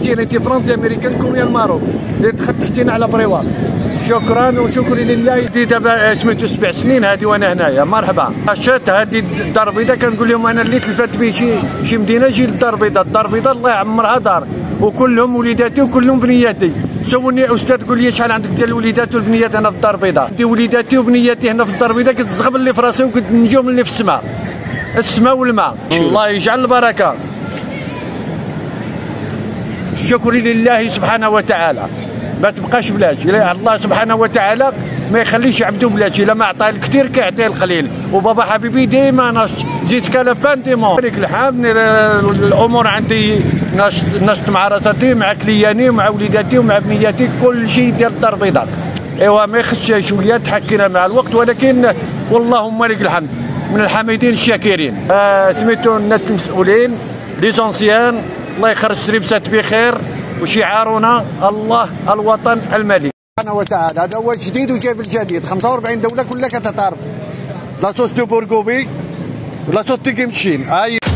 ارجنتين انت فرنسي امريكان كوريا الماروك اللي تحتينا على بريوار. شكرا وشكري لله. دابا سميتو 7 سنين هذه وانا هنايا. مرحبا. شات هذه الدار البيضاء كنقول لهم انا اللي تلفات به شي مدينه جي للدار البيضاء. الدار البيضاء الله يعمرها دار وكلهم وليداتي وكلهم بنياتي. سولني استاذ قول لي شحال عندك ديال الوليدات والبنيات هنا في الدار البيضاء؟ عندي وليداتي وبنياتي هنا في الدار البيضاء كتزغبل لي في راسي وكتنجم لي في السماء. السماء والماء. الله يجعل البركه. الشكر لله سبحانه وتعالى. ما تبقاش بلاش. الله سبحانه وتعالى ما يخليش عبده بلاش. الا ما عطاه الكثير كيعطيه القليل. وبابا حبيبي ديما جيت كالا فان ديمون. بارك الحمد الامور عندي نشط مع راساتي مع كلياني ومع وليداتي ومع بنياتي كل شيء ديال الدار البيضاء. ايوا ما يخصش شويه تحكينا مع الوقت ولكن واللهم لك الحمد من الحامدين الشاكرين. سميتو الناس المسؤولين لي زونسيان الله يخرج لبسات بخير وشعارنا الله الوطن الملك سبحانه وتعالى. هذا هو الجديد وجايب الجديد. 45 دوله كلها كتعرف لا صوص دو بورغوبي ولا صوص دو كيمشين.